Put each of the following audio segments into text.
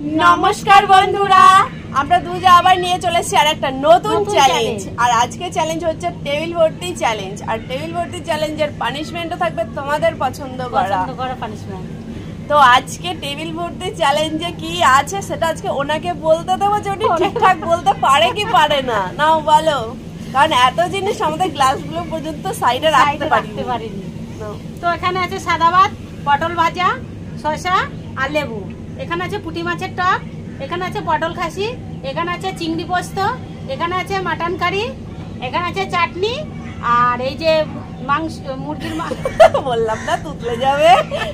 নমস্কার বন্ধুরা, আমরা দুজা আবার নিয়ে চলে এসেছি আর একটা নতুন চ্যালেঞ্জ। আর আজকে চ্যালেঞ্জ হচ্ছে টেবিল ভর্তি চ্যালেঞ্জ। আর টেবিল ভর্তি চ্যালেঞ্জের পানিশমেন্টও থাকবে তোমাদের পছন্দ করা পানিশমেন্ট। তো আজকে টেবিল ভর্তি চ্যালেঞ্জে কি আছে সেটা আজকে ওনাকে বলতে দেবো যে উনি ঠিকঠাক বলতে পারে কি পারে না। নাও বলো, কারণ এত জিনিস আমাদের গ্লাসগুলো পর্যন্ত সাইডে রাখতে পারিনি। তো এখানে আছে সাদা ভাত, পটল ভাজা, শসা আর লেবু। এখানে আছে পুঁটি মাছের টক, এখানে আছে পটল খাসি, এখানে আছে চিংড়ি পোস্ত, এখানে আছে মাটন কারি, এখানে আছে চাটনি, আর এই যে মাংস মুরগির বললাম না তুতলে যাবে।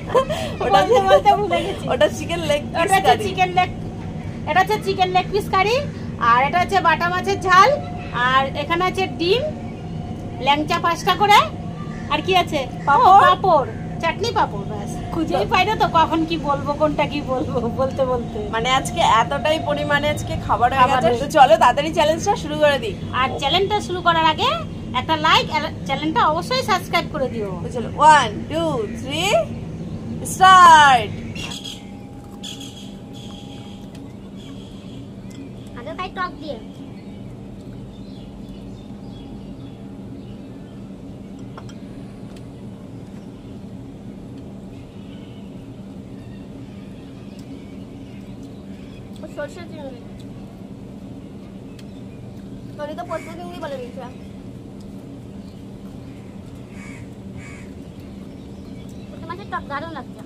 ওটা চিকেন লেগ, এটা হচ্ছে চিকেন লেগ পিস কারি, আর এটা হচ্ছে বাটা মাছের ঝাল, আর এখানে আছে ডিম, ল্যাংচা 5টা করে, আর কি আছে পাঁপড়, চাটনি পাঁপড়। ব্যাস, খুঁজেই পাই না তো কখন কি বলবো, কোনটা কি বলবো বলতে মানে আজকে এতটাই পরিমাণে আজকে খাবার হয়ে গেছে। তো চলো তাড়াতাড়ি চ্যালেঞ্জটা শুরু করে দিই। আর চ্যালেঞ্জটা শুরু করার আগে একটা লাইক, চ্যানেলটা অবশ্যই সাবস্ক্রাইব করে দিও। চলো 1 2 3 স্টার্ট। আগে খাই টক দিয়ে। সরষে চিংড়ি তোর তো পদ্ম চিংড়ি বলে দিয়েছে। মাছের টক দারুণ লাগছে।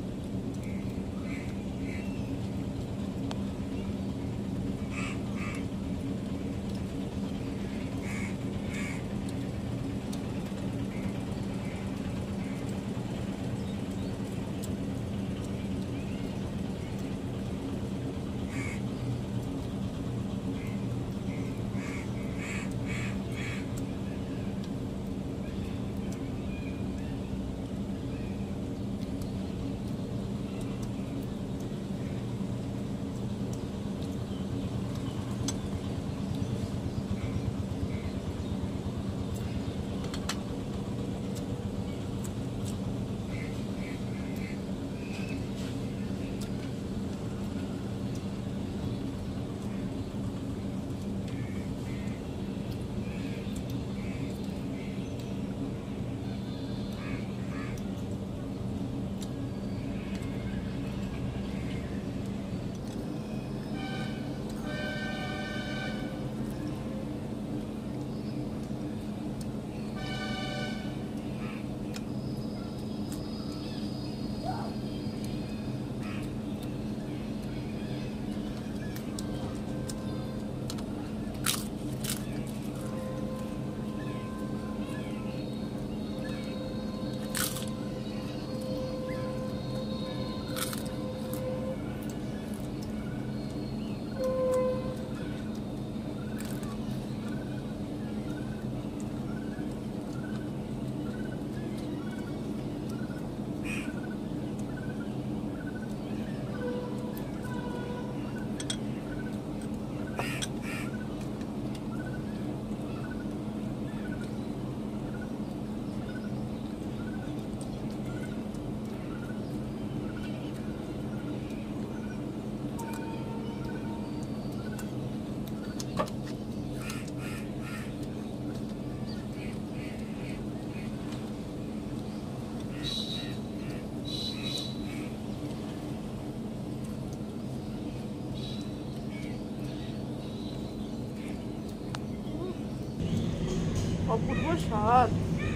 অপূর্ব স্বাদ।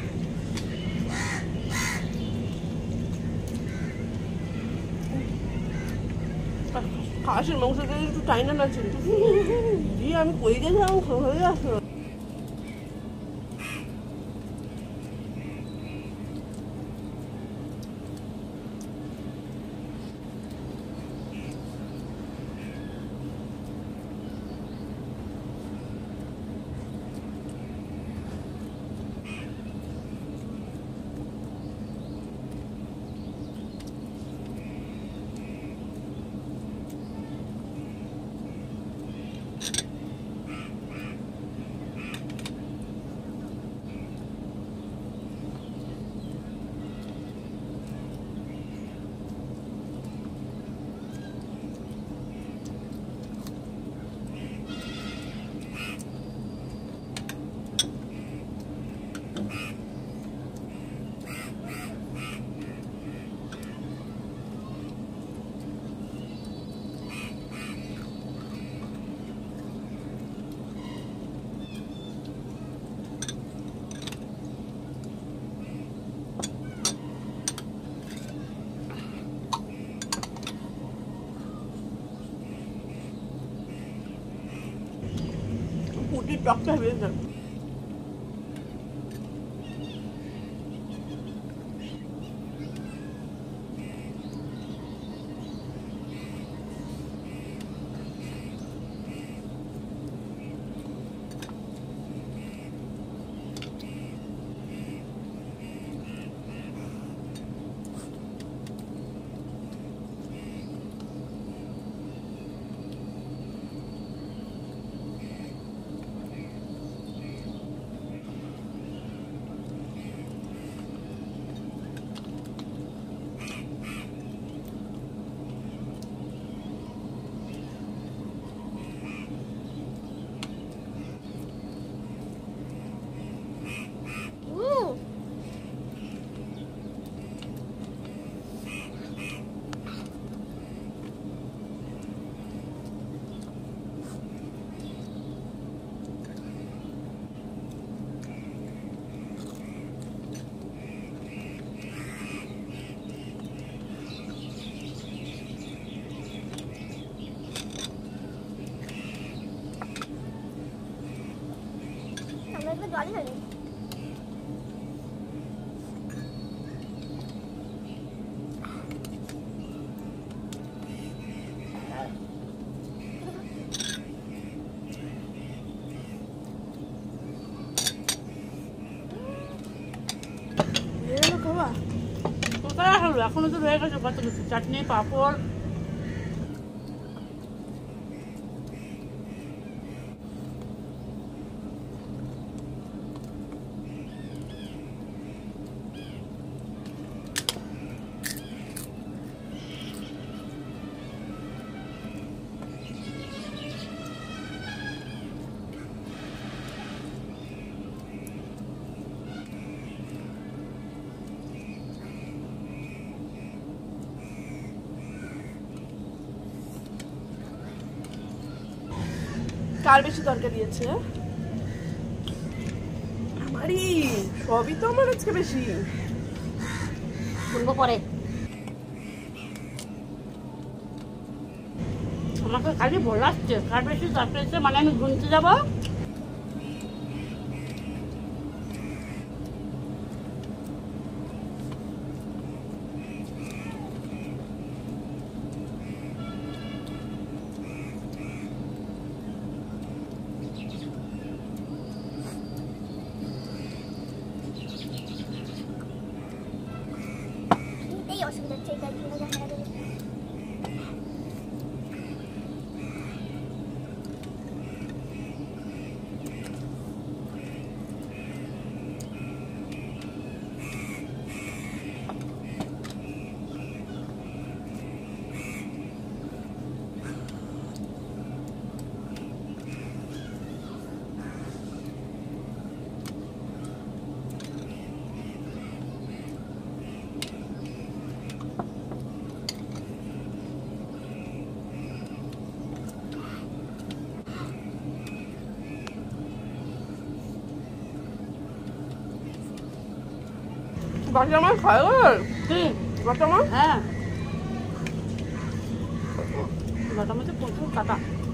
খাসির মাংসটা একটু টাইনা না ছিল দিয়ে আমি কই গেছিলাম হয়ে আসলো। কি টকটা হয়েছে। আমরা একটু জলই খাই। কোথায় হলো এখনো তো রয়ে গেছে কত কিছু, চাটনি পাঁপড়। কার বেশি তরকারি দিয়েছে? আমারই, সবই তো আমার আজকে বেশি। শুনবো পরে। আমাকে খালি বলাচ্ছে কার বেশি তরকারি, মানে আমি গুনতে যাবো। এই অসুবিধা হচ্ছে, এটার জন্য দেখা গেল। বাকি আমার খায় কি বাকি আমার হ্যাঁ, বাটার মধ্যে প্রচুর কাটা।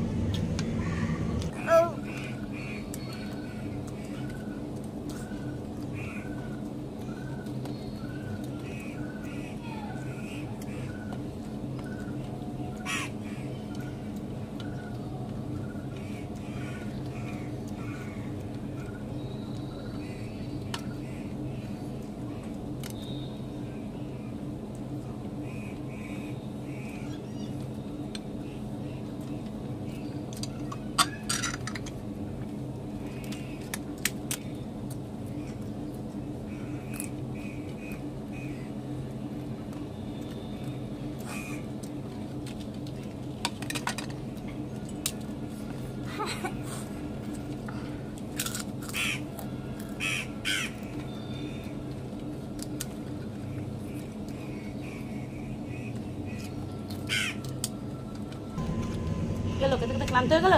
গেল খেতে খেতে ক্লান্ত হয়ে গেল।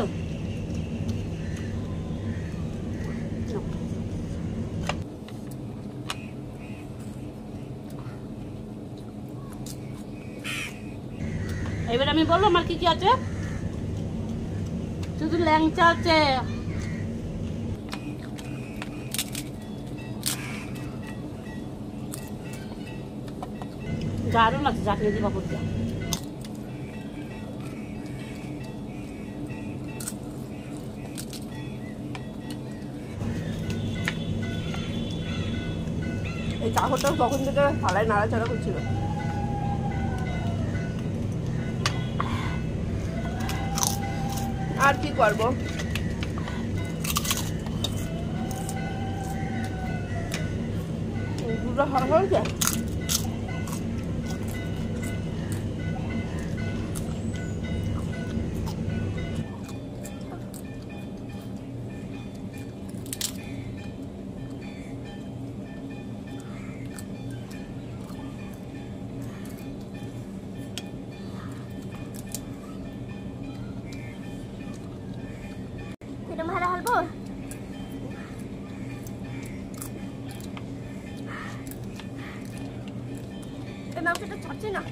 এবার আমি বলবো আমার কি কি আছে। শুধু ল্যাংচা আছে, দারুণ আছে চাটনি দিয়ে পাপড় দিয়ে। এই চাকরটা তখন থেকে থালায় নাড়াচাড়া করছিল। আর কি করবো, দুটো হয়েছে। এটা মারা হালবো এই মাংসটা ছাড়ছে না।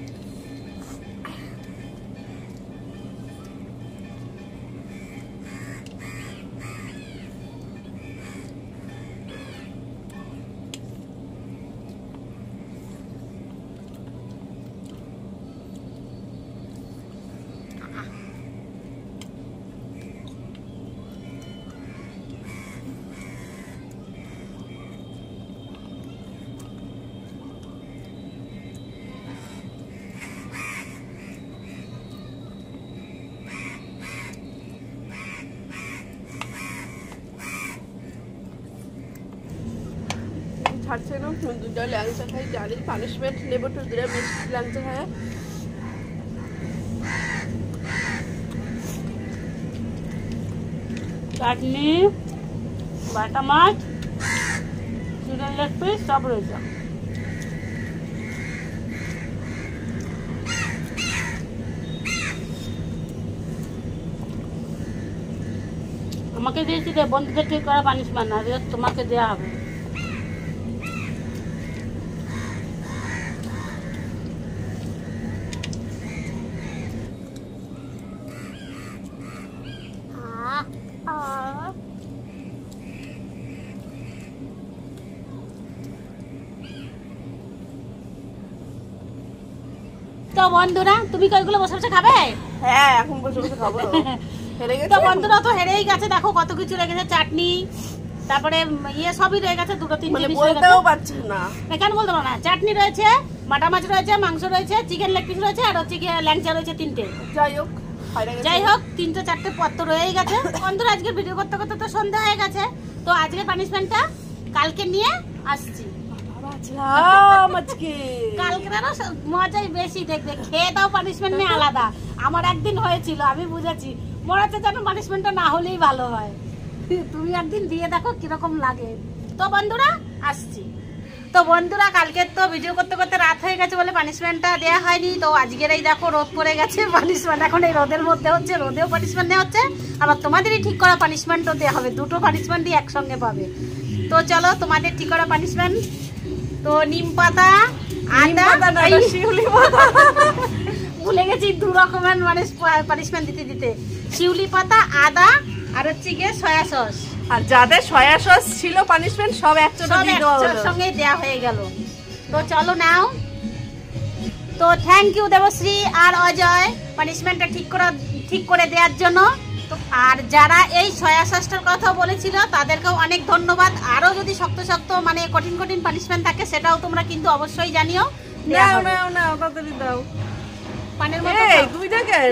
ছাড়ছে না, দুটো ল্যাংচা খাই, জানি পানিশমেন্ট নেবো তো দুটো মিষ্টি ল্যাংচা খায়। চাটনি, বাটা মাছ, চিকেন লেগ পিস সব রয়েছে। আমাকে দিয়েছি রে বন্ধুদের ঠিক করা পানিশমেন্ট, আর তোমাকে দেওয়া হবে। তো বন্ধুরা তুমি কইগুলো বসে বসে খাবে? হ্যাঁ এখন বসে বসে খাবো। হেরে গেছে তো বন্ধুরা তো হেরেই গেছে, দেখো কত কিছু রেখেছে, চাটনি তারপরে ইয়ে সবই রয়ে গেছে, দুটো তিনটে মানে জিনিস রয়ে গেছে। বলতেও পারছি না, কেন বলতে পারো না? চাটনি রয়েছে, বাটা মাছ রয়েছে, মাংস রয়েছে, চিকেন লেগ পিস রয়েছে, আর হচ্ছে গিয়ে ল্যাংচা রয়েছে তিনটে। যাই হোক হেরে গেছে। যাই হোক তিনটে চারটে পদ তো রয়েই গেছে। বন্ধুরা আজকে ভিডিও করতে করতে তো সন্ধ্যা হয়ে গেছে, তো আজকে পানিশমেন্টটা কালকে নিয়ে আসছি। কালকে আরো মজাই বেশি, দেখবে খেয়ে দাও পানিশমেন্ট নিয়ে আলাদা। আমার একদিন হয়েছিল, আমি বুঝেছি, মনে হচ্ছে যেন পানিশমেন্টটা না হলেই ভালো হয়। তুমি একদিন দিয়ে দেখো কিরকম লাগে। তো বন্ধুরা আসছি। তো বন্ধুরা কালকে তো ভিডিও করতে করতে রাত হয়ে গেছে বলে পানিশমেন্টটা দেওয়া হয়নি। তো আজকের এই দেখো রোদ পড়ে গেছে, পানিশমেন্ট এখন এই রোদের মধ্যে হচ্ছে, রোদেও পানিশমেন্ট নেওয়া হচ্ছে, আবার তোমাদেরই ঠিক করা পানিশমেন্টও দেওয়া হবে। দুটো পানিশমেন্টই একসঙ্গে পাবে। তো চলো তোমাদের ঠিক করা পানিশমেন্ট। তো নিম পাতা, আদা, শিউলি পাতা, ভুলে গেছি দু রকমের মানে পানিশমেন্ট দিতে দিতে, শিউলি পাতা, আদা, আর হচ্ছে গিয়ে সয়া সস। আর যাদের সয়া সস ছিল পানিশমেন্ট সব একসাথে দিয়ে দেওয়া হলো, সঙ্গে দেওয়া হয়ে গেল। তো চলো নাও। তো থ্যাংক ইউ দেবশ্রী আর অজয় পানিশমেন্টটা ঠিক করে দেওয়ার জন্য। তো আর যারা এই সয়া সসটার কথা বলেছিল তাদেরকেও অনেক ধন্যবাদ। আরো যদি শক্ত শক্ত মানে কঠিন কঠিন পানিশমেন্ট থাকে সেটাও তোমরা কিন্তু অবশ্যই জানিও। নাও নাও নাও তাড়াতাড়ি দাও। পানের মতো এই দুইটা কেন?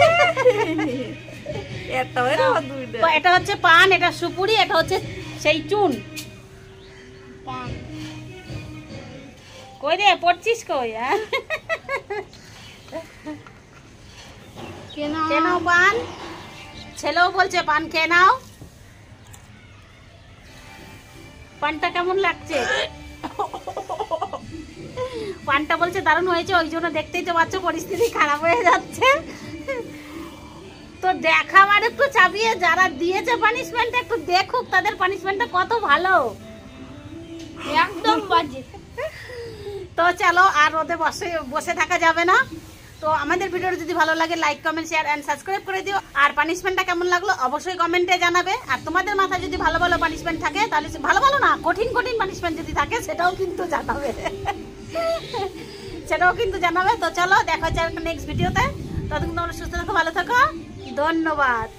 একটা হয় না দুইটা। তো এটা হচ্ছে পান, এটা সুপুরি, এটা হচ্ছে সেই চুন। পান কই রে পড়ছিস কই? কেন পান? ছেলেও বলছে পান খেয়ে নাও। পানটা কেমন লাগছে? পানটা বলছে দারুণ হয়েছে, ওই জন্য দেখতেই তো পাচ্ছ পরিস্থিতি খারাপ হয়ে যাচ্ছে। তো দেখাবার একটু চাপিয়ে, যারা দিয়েছে পানিশমেন্ট একটু দেখুক তাদের পানিশমেন্টটা কত ভালো, একদম বাজে। তো চলো আর রোদে বসে থাকা যাবে না। তো আমাদের ভিডিওটা যদি ভালো লাগে like comment share and subscribe করে দিও। আর পানিশমেন্টটা কেমন লাগলো অবশ্যই কমেন্টে জানাবে। আর তোমাদের মাথায় যদি ভালো ভালো পানিশমেন্ট থাকে, তাহলে ভালো ভালো না কঠিন কঠিন পানিশমেন্ট যদি থাকে সেটাও কিন্তু জানাবে। সেটাও কিন্তু জানাবে। তো চলো দেখা হচ্ছে নেক্সট ভিডিওতে। ততক্ষণ তোমরা সুস্থ থাকো, ভালো থাকো, ধন্যবাদ।